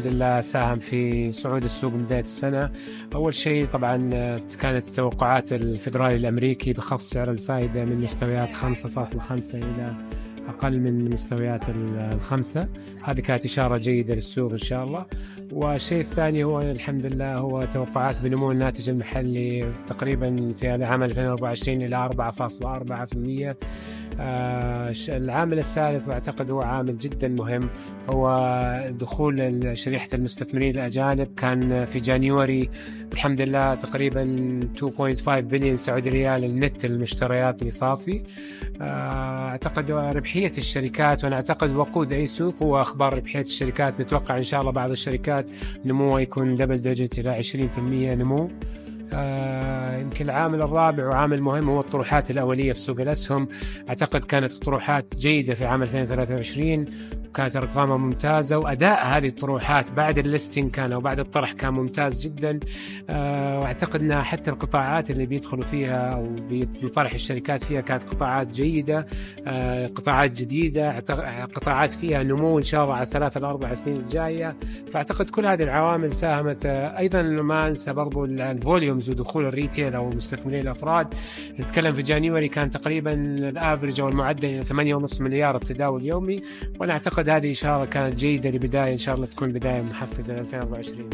الحمد لله ساهم في صعود السوق من بداية السنة. أول شيء طبعا كانت توقعات الفيدرالي الأمريكي بخفض سعر الفائدة من مستويات 5.5 إلى أقل من مستويات الخمسة. هذه كانت إشارة جيدة للسوق إن شاء الله. والشيء الثاني هو الحمد لله هو توقعات بنمو الناتج المحلي تقريبا في العام 2024 إلى 4.4%. العامل الثالث واعتقد هو عامل جدا مهم هو دخول شريحة المستثمرين الأجانب. كان في جانيوري الحمد لله تقريبا 2.5 بليون سعودي ريال النت المشتريات اللي صافي. اعتقد ربحية الشركات، وانا اعتقد وقود اي سوق هو اخبار ربحية الشركات. نتوقع ان شاء الله بعض الشركات نموه يكون دبل ديجيت الى 20% نمو. يمكن العامل الرابع وعامل مهم هو الطروحات الأولية في سوق الأسهم. أعتقد كانت الطروحات جيدة في عام 2023 وكانت أرقامها ممتازة، وأداء هذه الطروحات بعد الليستنج كان أو بعد الطرح كان ممتاز جدا. وأعتقد أن حتى القطاعات اللي بيدخلوا فيها أو بيطرح الشركات فيها كانت قطاعات جيدة، قطاعات جديدة، قطاعات فيها نمو إن شاء الله على 3 إلى 4 سنين الجاية. فأعتقد كل هذه العوامل ساهمت. أيضا ما أنسى برضو الفوليومز ودخول الريتيل أو المستثمرين الأفراد. نتكلم في جانيوري كان تقريبا الافرج أو المعدل إلى 8.5 مليار التداول اليومي، وأنا أعتقد هذه إشارة كانت جيدة لبداية إن شاء الله تكون بداية محفزة ل 2024.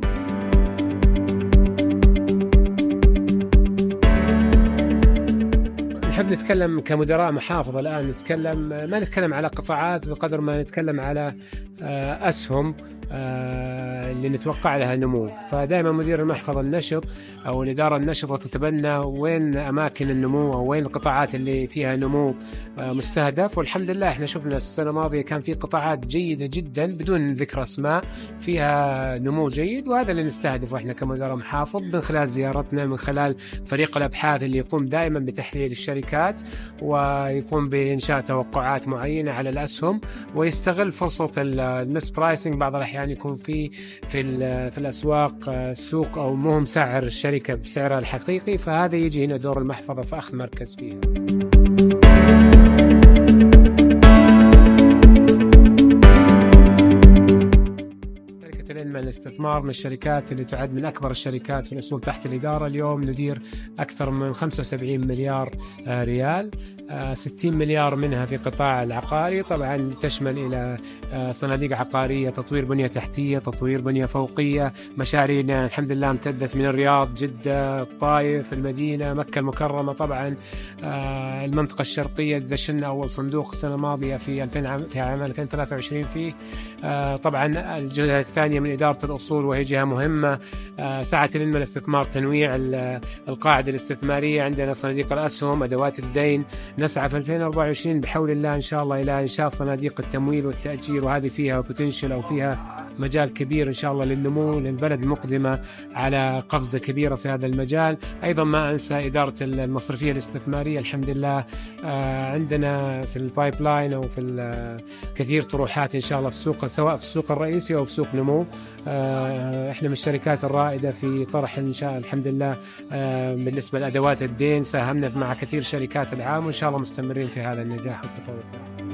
نحب نتكلم كمدراء محافظة الآن، ما نتكلم على قطاعات بقدر ما نتكلم على أسهم اللي نتوقع لها نمو. فدائما مدير المحفظة النشط أو الإدارة النشطة تتبنى وين أماكن النمو أو وين القطاعات اللي فيها نمو مستهدف. والحمد لله احنا شفنا السنة الماضية كان في قطاعات جيدة جدا بدون ذكر أسماء فيها نمو جيد، وهذا اللي نستهدفه احنا كمدراء محافظ من خلال زيارتنا، من خلال فريق الأبحاث اللي يقوم دائما بتحليل الشركات ويقوم بإنشاء توقعات معينة على الأسهم ويستغل فرصة المس برايسنج. بعض الأحيان يكون في الأسواق السوق أو مو مسعر الشركة بسعرها الحقيقي، فهذا يجي هنا دور المحفظة في أخذ مركز فيه. الاستثمار من الشركات اللي تعد من أكبر الشركات في الأصول تحت الإدارة. اليوم ندير أكثر من 75 مليار ريال، 60 مليار منها في قطاع العقاري، طبعا تشمل إلى صناديق عقارية، تطوير بنية تحتية، تطوير بنية فوقية. مشاريعنا الحمد لله امتدت من الرياض، جدة، الطائف، المدينة، مكة المكرمة. طبعا المنطقة الشرقية دشنا أول صندوق السنة الماضية في عام 2023 فيه. طبعا الجهة الثانية من إدارة الأصول وهي جهة مهمة سعت لنا الاستثمار، تنويع القاعدة الاستثمارية. عندنا صناديق الأسهم، أدوات الدين. نسعى في 2024 بحول الله إن شاء الله إلى إنشاء صناديق التمويل والتأجير، وهذه فيها بوتنشل أو فيها مجال كبير إن شاء الله للنمو للبلد المقدمة على قفزة كبيرة في هذا المجال. أيضا ما أنسى إدارة المصرفية الاستثمارية. الحمد لله عندنا في البايب لاين أو في كثير طروحات إن شاء الله في السوق، سواء في السوق الرئيسي أو في سوق نمو. إحنا من الشركات الرائدة في طرح إن شاء الله الحمد لله. بالنسبة لأدوات الدين ساهمنا مع كثير شركات العام، وإن شاء الله مستمرين في هذا النجاح والتفوق.